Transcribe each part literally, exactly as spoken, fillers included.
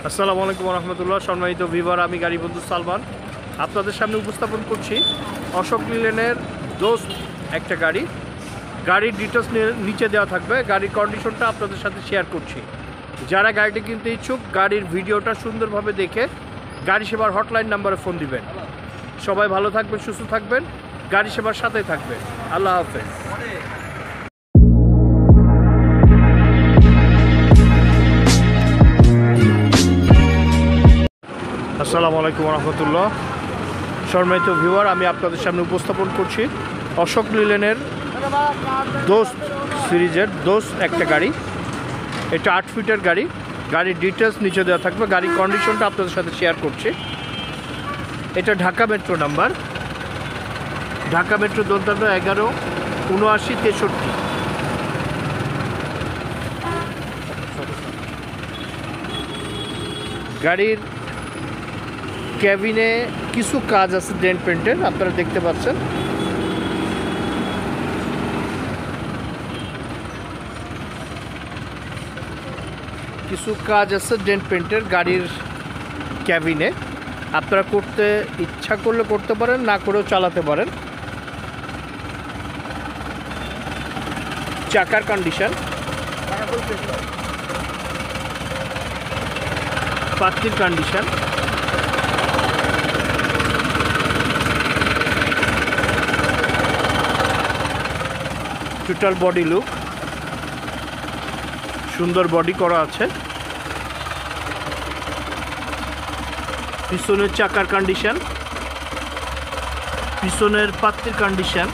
আসসালামু আলাইকুম রহমতুল্লাহ। সম্মানিত ভিউয়ার, আমি গাড়ি বন্ধু সালমান আপনাদের সামনে উপস্থাপন করছি অশোক লেনের দোস্ত একটা গাড়ি। গাড়ির ডিটেলস নিচে দেওয়া থাকবে, গাড়ির কন্ডিশনটা আপনাদের সাথে শেয়ার করছি। যারা গাড়িটি কিনতে ইচ্ছুক গাড়ির ভিডিওটা সুন্দরভাবে দেখে গাড়ি সেবার হটলাইন নাম্বারে ফোন দিবেন। সবাই ভালো থাকবেন, সুস্থ থাকবেন, গাড়ি সেবার সাথেই থাকবেন। আল্লাহ হাফেজ। আসসালামু আলাইকুম রহমতুল্লাহ। সম্মানিত ভিউয়ার, আমি আপনাদের সামনে উপস্থাপন করছি অশোক লেনের দোস্ত সিরিজের দোস্ত একটা গাড়ি। এটা আট ফিটের গাড়ি। গাড়ির ডিটেলস নিচে দেওয়া থাকবে, গাড়ির কন্ডিশনটা আপনাদের সাথে শেয়ার করছি। এটা Dhaka metro number, Dhaka metro দন্তান্ন এগারো উনআশি তেষট্টি। গাড়ির ক্যাবিনে কিছু কাজ আছে ডেন্ট পেন্টের, আপনারা দেখতে পাচ্ছেন। কিছু কাজ আছে ডেন্ট পেন্টের গাড়ির ক্যাবিনে, আপনারা করতে ইচ্ছা করলে করতে পারেন, না করেও চালাতে পারেন। চাকার কন্ডিশন, পাত্তির কন্ডিশন, টোটাল বডি লুক, সুন্দর বডি করা আছে। পিছনের চাকার কন্ডিশন, পিছনের পাত্তির কন্ডিশন,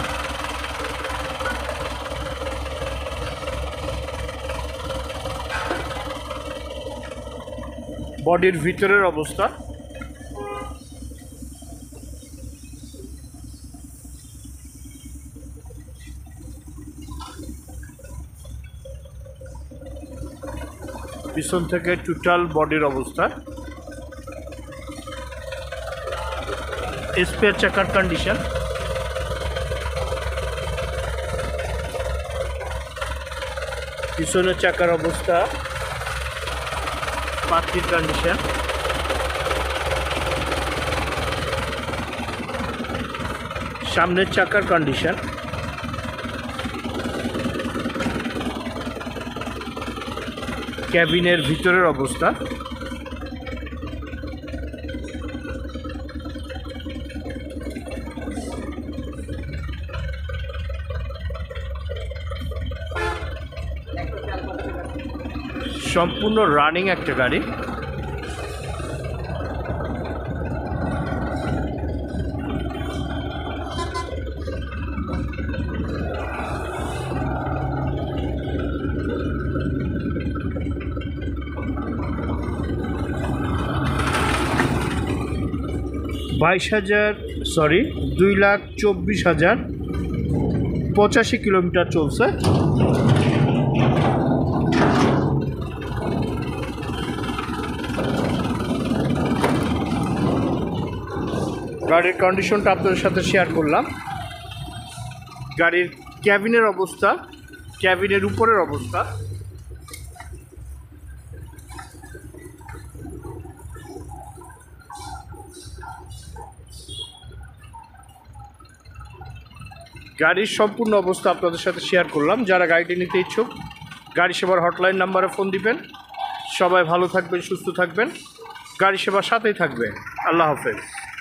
বডির ভিতরের অবস্থা, পিছন থেকে টোটাল বডির অবস্থা, স্পেয়ার চাকার কন্ডিশন, পিছনের চাকার অবস্থা, পাত্তির কন্ডিশন, সামনের চাকার কন্ডিশন, ক্যাবিনের ভিতরের অবস্থা, সম্পূর্ণ রানিং একটা গাড়ি। বাইশ হাজার সরি দুই লাখ চব্বিশ হাজার পঁচাশি কিলোমিটার চলছে। গাড়ির কন্ডিশনটা আপনাদের সাথে শেয়ার করলাম। গাড়ির ক্যাবিনের অবস্থা, ক্যাবিনের উপরের অবস্থা, গাড়ির সম্পূর্ণ অবস্থা আপনাদের সাথে শেয়ার করলাম। যারা গাড়িটি নিতে ইচ্ছুক গাড়ি সেবার হটলাইন নাম্বারে ফোন দিবেন। সবাই ভালো থাকবেন, সুস্থ থাকবেন, গাড়ি সেবার সাথেই থাকবেন। আল্লাহ হাফেজ।